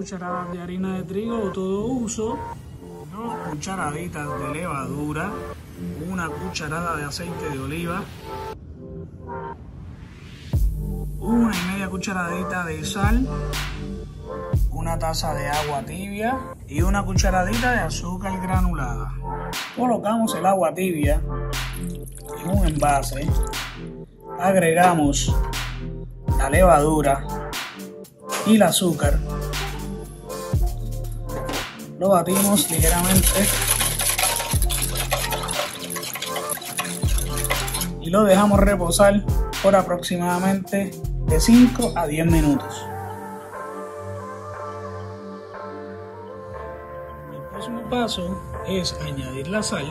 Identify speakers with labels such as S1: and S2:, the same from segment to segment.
S1: cucharadas de harina de trigo de todo uso, 2 cucharaditas de levadura, 1 cucharada de aceite de oliva, 1,5 cucharadita de sal, 1 taza de agua tibia y 1 cucharadita de azúcar granulada. Colocamos el agua tibia en un envase, agregamos la levadura y el azúcar, lo batimos ligeramente y lo dejamos reposar por aproximadamente de 5 a 10 minutos. El próximo paso es añadir la sal,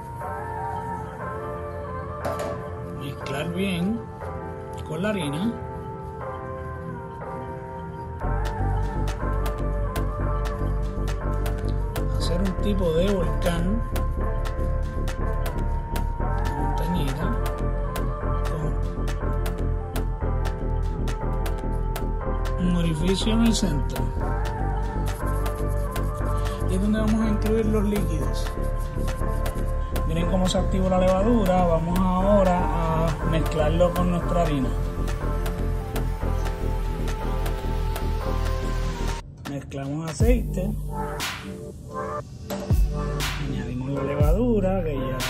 S1: mezclar bien con la harina, hacer un tipo de volcán, montañita, con un orificio en el centro. Y es donde vamos a incluir los líquidos. Miren cómo se activó la levadura. Vamos ahora a mezclarlo con nuestra harina. Mezclamos aceite, añadimos la levadura que ya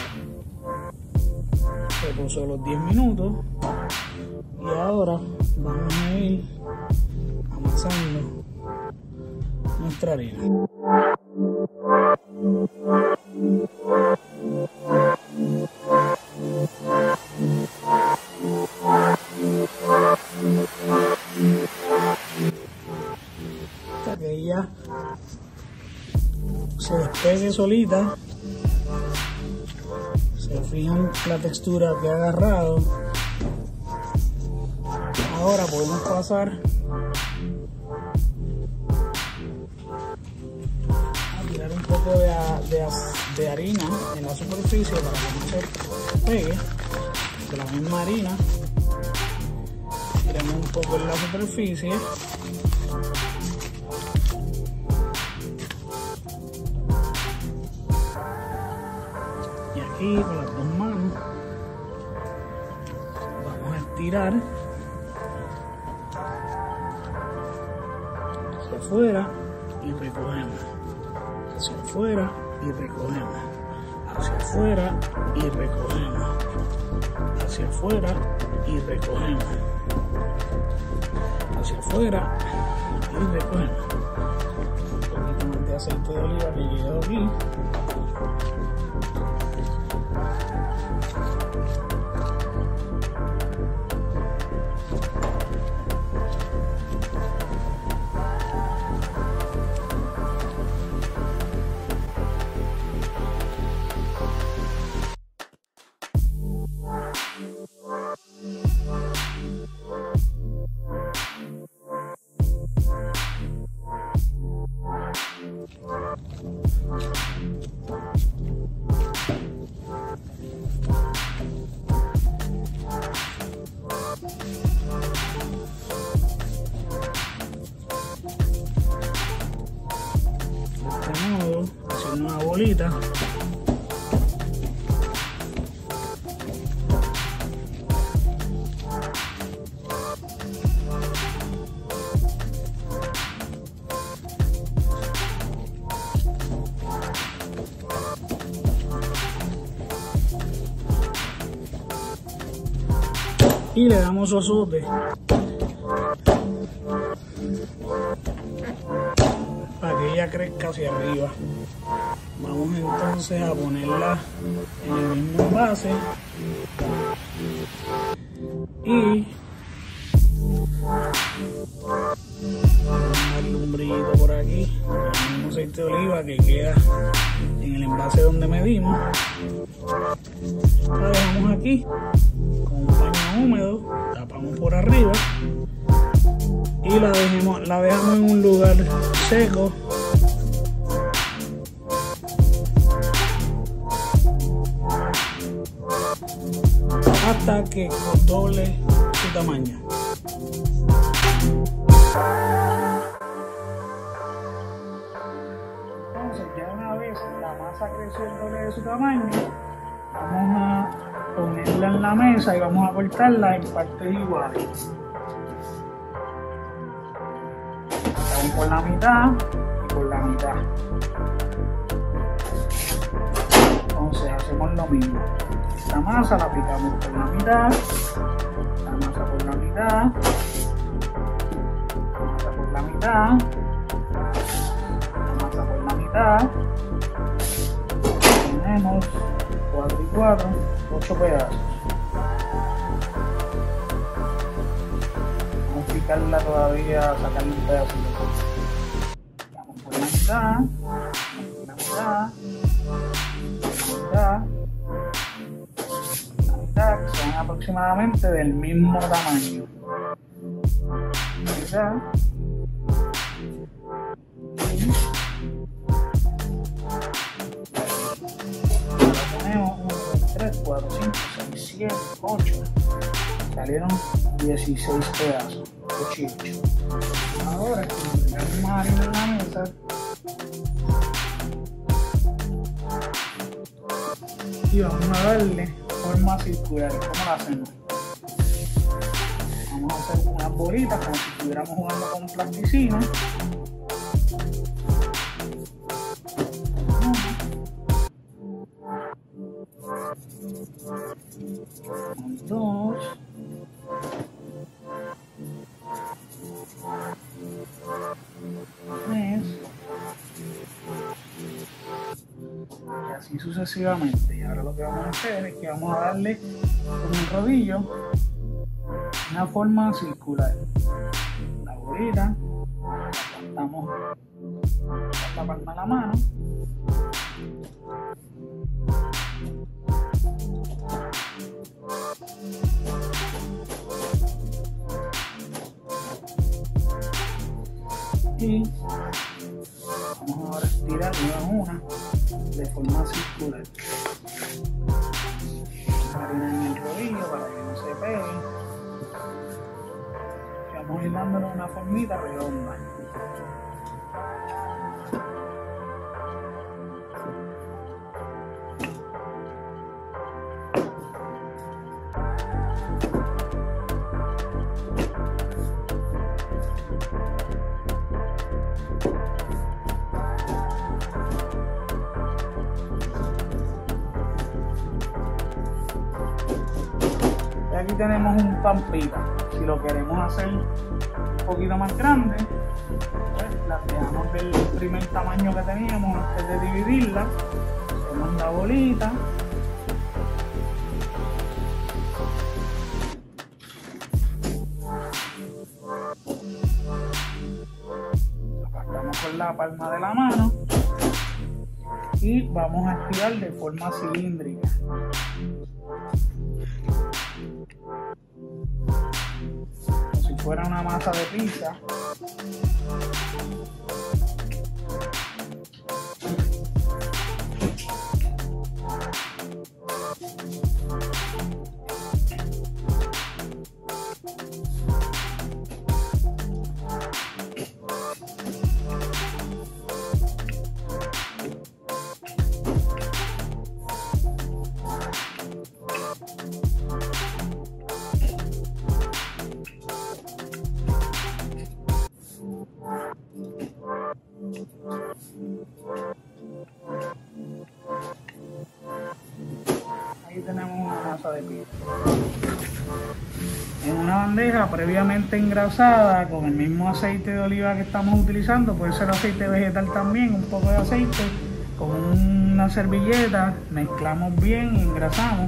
S1: reposó los 10 minutos y ahora vamos a ir amasando nuestra harina. Hasta que ella se despegue solita. Se fijan la textura que ha agarrado. Ahora podemos pasar a tirar un poco de harina en la superficie para que no se pegue. De la misma harina tiramos un poco en la superficie. Y aquí con las 2 manos vamos a estirar hacia afuera y recogemos, hacia afuera y recogemos, hacia afuera y recogemos, hacia afuera y recogemos, hacia afuera y recogemos. Un poquito más de aceite de oliva que quedó aquí. Haciendo una bolita. Y le damos su azote para que ella crezca hacia arriba. Vamos entonces a ponerla en el mismo envase y darle un brillito por aquí, el mismo aceite de oliva que queda en el envase donde medimos. La dejamos aquí con un paño húmedo, tapamos por arriba y la dejamos en un lugar seco hasta que doble su tamaño. masa creció el doble de su tamaño, vamos a ponerla en la mesa y vamos a cortarla en partes iguales. Vamos por la mitad y por la mitad. Entonces hacemos lo mismo. Esta masa la aplicamos por la mitad, la masa por la mitad, la masa por la mitad, la masa por la mitad. Tenemos 4 y 4, 8 pedazos. Vamos a picarla todavía, sacarle un pedacito. Vamos por la mitad, por la mitad, la mitad, que son aproximadamente del mismo tamaño. La mitad. Ahora tenemos 1, 2, 3, 4, 5, 6, 7, 8. Salieron 16 pedazos de chicho. Ahora que vamos a harina en la mesa, y vamos a darle forma circular. ¿Cómo la hacemos? Vamos a hacer unas bolitas como si estuviéramos jugando con plasticina. Dos. Tres. Y así sucesivamente. Y ahora lo que vamos a hacer es que vamos a darle con un rodillo una forma circular. La bolita la aplastamos con la palma de la mano. Y vamos ahora a estirar una de forma circular. Harina en el rodillo para que no se pegue. Y vamos a ir dándole una formita redonda. Aquí tenemos un pampita. Si lo queremos hacer un poquito más grande, pues la dejamos del primer tamaño que teníamos antes de dividirla. Hacemos la bolita. La apartamos con la palma de la mano y vamos a estirar de forma cilíndrica. Como si fuera una masa de pizza. Ahí tenemos una masa de pizza. En una bandeja previamente engrasada con el mismo aceite de oliva que estamos utilizando, puede ser aceite vegetal también, un poco de aceite, con una servilleta, mezclamos bien y engrasamos.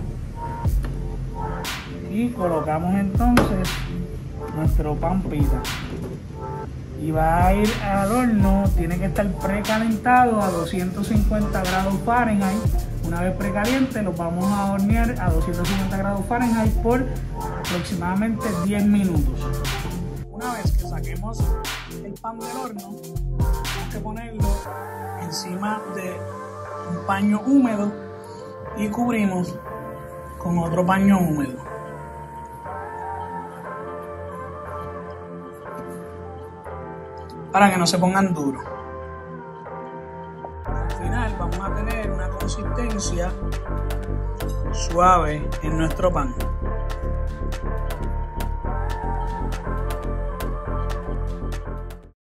S1: Y colocamos entonces nuestro pan pita. Y va a ir al horno, tiene que estar precalentado a 250 grados Fahrenheit. Una vez precaliente los vamos a hornear a 250 grados Fahrenheit por aproximadamente 10 minutos. Una vez que saquemos el pan del horno, tenemos que ponerlo encima de un paño húmedo y cubrimos con otro paño húmedo. Para que no se pongan duros. Al final vamos a tener una consistencia suave en nuestro pan.